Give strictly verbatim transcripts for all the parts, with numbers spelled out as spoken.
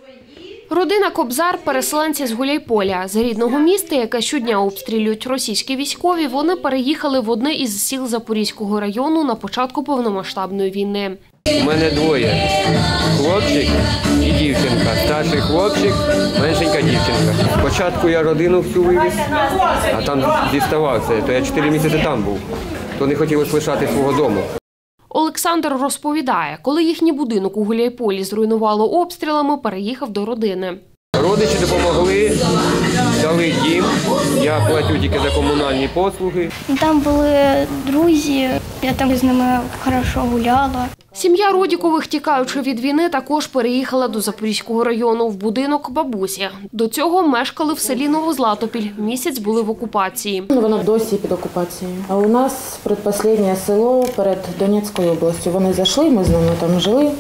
Родина Кобзар – переселенці з Гуляйполя. З рідного міста, яке щодня обстрілюють російські військові, вони переїхали в одне із сіл Запорізького району на початку повномасштабної війни. У мене двоє – хлопчик і дівчинка. Старший хлопчик, меншенька дівчинка. Спочатку я родину всю вивіз, а там діставався, то я чотири місяці там був. То не хотілося лишати свого дому. Олександр розповідає, коли їхній будинок у Гуляйполі зруйнувало обстрілами, переїхав до родини. Родичі допомогли, дали дім, я платю тільки за комунальні послуги. Там були друзі, я там з ними хорошо гуляла. Сім'я Родікових, тікаючи від війни, також переїхала до Запорізького району в будинок бабусі. До цього мешкали в селі Новозлатопіль, місяць були в окупації. Воно досі під окупацією. А у нас передпоследнє село перед Донецькою областю. Вони зайшли, ми з ними там жили.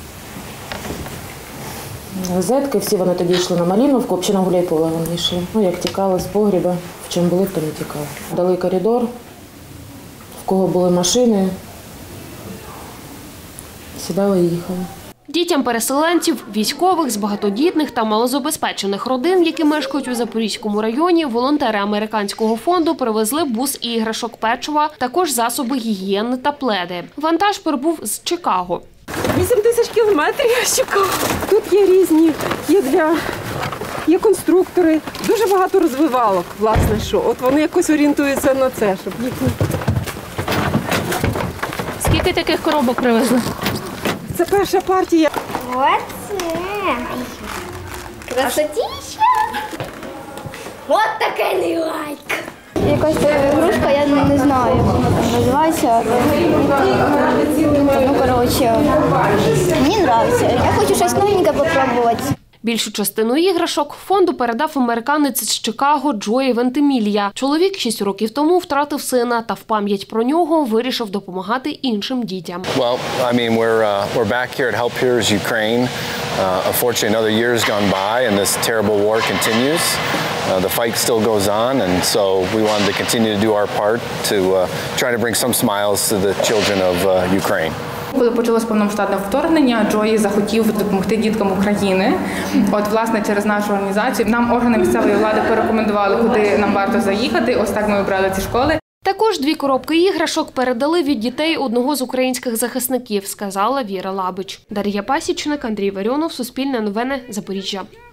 Зетки, всі вони тоді йшли на Маліновку, взагалі на Гуляйполе вони йшли. Ну, як тікали з погріба, в чим були, в тому тікали. Дали коридор, в кого були машини, сідали і їхали. Дітям переселенців, військових з багатодітних та малозабезпечених родин, які мешкають у Запорізькому районі, волонтери американського фонду привезли бус іграшок, печива, також засоби гігієни та пледи. Вантаж прибув з Чикаго. вісім тисяч кілометрів я Чикаго. Тут є різні, є для, є конструктори, дуже багато розвивалок, власне, що. От вони якось орієнтуються на це, щоб їх не... Скільки таких коробок привезли? Це перша партія. Оце! Красотища! От таке не лайк! Якась ігрушка, я не знаю, як вона там називається. Ну, коротше, мені подобається. Я хочу щось новеньке попробувати. Більшу частину іграшок фонду передав американець з Чикаго Джої Вентимілля. Чоловік шість років тому втратив сина та в пам'ять про нього вирішив допомагати іншим дітям. Well, I mean, we're uh, we're back here at Help Heroes Ukraine. Uh, unfortunately, another year has gone by, and this terrible war continues. Uh, the fight still goes on, and so we wanted to continue to do our part to uh, try to bring some smiles to the children of uh, Ukraine. Коли почалось повномасштабне вторгнення, Джої захотів допомогти діткам України. От, власне, через нашу організацію нам органи місцевої влади порекомендували, куди нам варто заїхати. Ось так ми обрали ці школи. Також дві коробки іграшок передали від дітей одного з українських захисників, сказала Віра Лабич. Дар'я Пасічник, Андрій Варіонов, Суспільне новини, Запоріжжя.